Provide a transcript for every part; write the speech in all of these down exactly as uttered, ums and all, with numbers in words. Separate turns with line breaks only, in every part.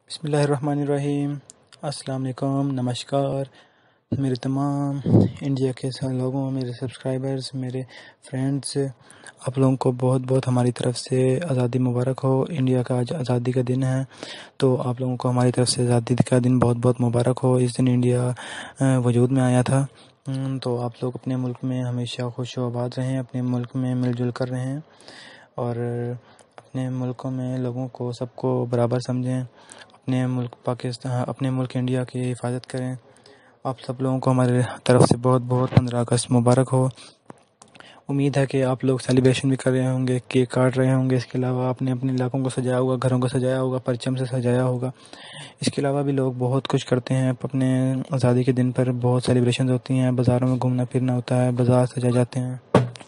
بسم اللہ الرحمن الرحیم۔ السلام علیکم، نمسکار میرے تمام انڈیا کے لوگوں، میرے سبسکرائبرز، میرے فرینڈز، آپ لوگوں کو بہت بہت ہماری طرف سے آزادی مبارک ہو۔ انڈیا کا آج آزادی کا دن ہے، تو آپ لوگوں کو ہماری طرف سے آزادی کا دن بہت بہت مبارک ہو۔ اس دن انڈیا وجود میں آیا تھا، تو آپ لوگ اپنے ملک میں ہمیشہ خوش و آباد رہیں، اپنے ملک میں مل جل کر رہیں اور اپنے ملکوں میں لوگوں کو سب کو برابر سمجھیں۔ اپنے ملک پاکستان اپنے ملک انڈیا کی حفاظت کریں۔ آپ سب لوگوں کو ہمارے طرف سے بہت بہت پندرہ اگست مبارک ہو۔ امید ہے کہ آپ لوگ سیلیبریشن بھی کر رہے ہوں گے، کیک کاٹ رہے ہوں گے۔ اس کے علاوہ آپ نے اپنے علاقوں کو سجایا ہوگا، گھروں کو سجایا ہوگا، پرچم سے سجایا ہوگا۔ اس کے علاوہ بھی لوگ بہت کچھ کرتے ہیں اپنے آزادی کے دن پر، بہت سیلیبریشنز ہوتی ہیں، بازاروں میں گھومنا پھرنا ہوتا ہے، بازار سجائے جاتے ہیں۔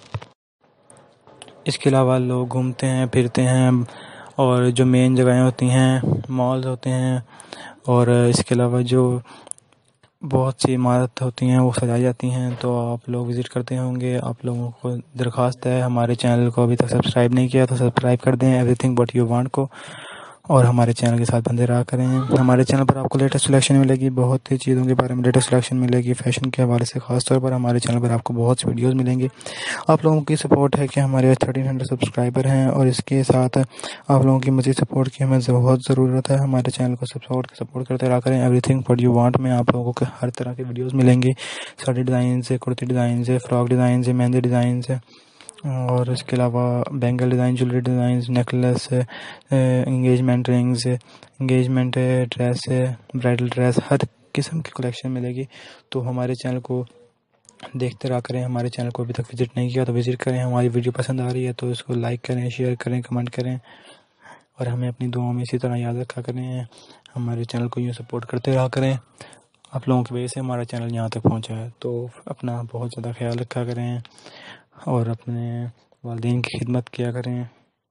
اس کے علاوہ لوگ گھومتے ہیں پھرتے ہیں، اور جو مین جگہیں ہوتی ہیں، مالز ہوتے ہیں، اور اس کے علاوہ جو بہت سی عمارت ہوتی ہیں وہ سجائی جاتی ہیں، تو آپ لوگ وزٹ کرتے ہوں گے۔ آپ لوگوں کو درخواست ہے، ہمارے چینل کو ابھی تک سبسکرائب نہیں کیا تو سبسکرائب کر دیں، everything but you want کو، اور ہمارے چینل کے ساتھ بندے رہا کریں۔ ہمارے چینل پر آپ کو لیٹسٹ سلیکشن ملے گی، بہت سی چیزوں کے بارے میں لیٹسٹ سلیکشن ملے گی، فیشن کے حوالے سے خاص طور پر ہمارے چینل پر آپ کو بہت سی ویڈیوز ملیں گے۔ آپ لوگوں کی سپورٹ ہے کہ ہمارے تھرٹین ہنڈریڈ سبسکرائبر ہیں، اور اس کے ساتھ آپ لوگوں کی مزید سپورٹ کی ہمیں بہت ضرورت ہے۔ ہمارے چینل کو سپورٹ سپورٹ کرتے رہا کریں۔ Everything but you want میں آپ لوگوں کو ہر طرح کی ویڈیوز ملیں گی، ساڑی ڈیزائن سے، کرتی ڈیزائن سے، فراک ڈیزائن سے، مہندی ڈیزائن سے، اور اس کے علاوہ bangle design, jewellery designs, necklace, engagement rings, engagement dress, bridal dress, ہر قسم کی کلیکشن ملے گی۔ تو ہمارے چینل کو دیکھتے رہا کریں۔ ہمارے چینل کو ابھی تک وزٹ نہیں کیا تو وزٹ کریں۔ ہماری ویڈیو پسند آ رہی ہے تو اس کو لائک کریں، شیئر کریں، کمنٹ کریں، اور ہمیں اپنی دعاؤں میں اسی طرح یاد رکھا کریں۔ ہمارے چینل کو یوں سپورٹ کرتے رہا کریں۔ آپ لوگوں کی وجہ سے ہمارا چینل یہاں تک پہنچا ہے، تو اپنا بہت زیادہ خیال رکھا کریں اور اپنے والدین کی خدمت کیا کریں۔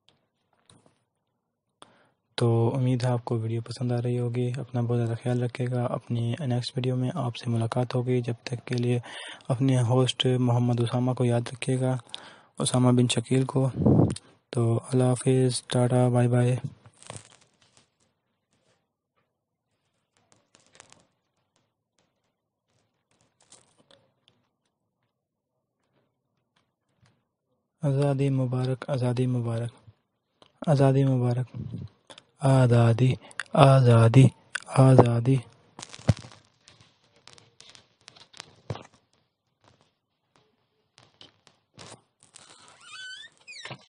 تو امید ہے آپ کو ویڈیو پسند آ رہی ہوگی۔ اپنا بہت زیادہ خیال رکھے گا۔ اپنی نیکسٹ ویڈیو میں آپ سے ملاقات ہوگی۔ جب تک کے لیے اپنے ہوسٹ محمد اسامہ کو یاد رکھیے گا، اسامہ بن شکیل کو۔ تو اللہ حافظ، ٹاٹا، بائے بائے۔ آزادی مبارک، آزادی مبارک، آزادی مبارک، آزادی، آزادی، آزادی۔